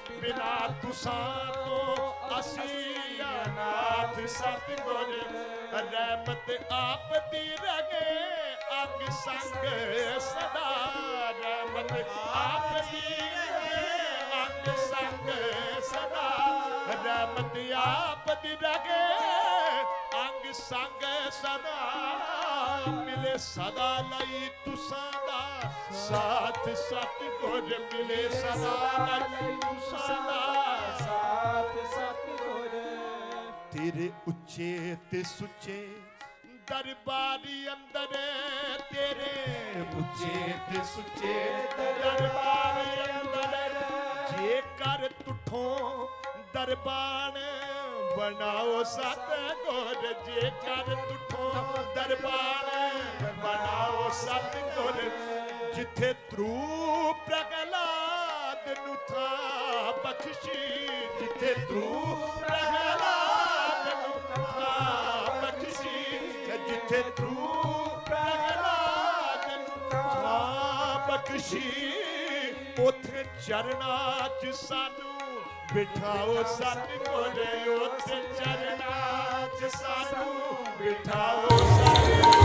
बिना तुसां तो असी अनाथ सतगुर रहमत आप दी रहे अंग संग सदा रहमत आप दी रहे अंग संग सदा रहमत आप दी रहे अंग संग सदा मिले सदा लई तुसां दा साथ सतगुर मिले सदा लई तुसां दा साथ सतगुर तेरे उच्चे ते सुच्चे दरबारी अंदर तेरे उच्चे ते सुच्चे दरबारी अंदर जे कर तुठो दरबार बनाओ सतगुर जे कर तुठो दरबार बनाओ सतगुर जिथे ध्रू प्रहलाद नु था बख्शी जिथे ध्रू प्रहलाद नु था बख्शी जिथे ध्रू प्रहलाद नु था बख्शी उथे चरना च सानू बिठाओ सतगुर उथे चरना च सानू बिठाओ सतगुर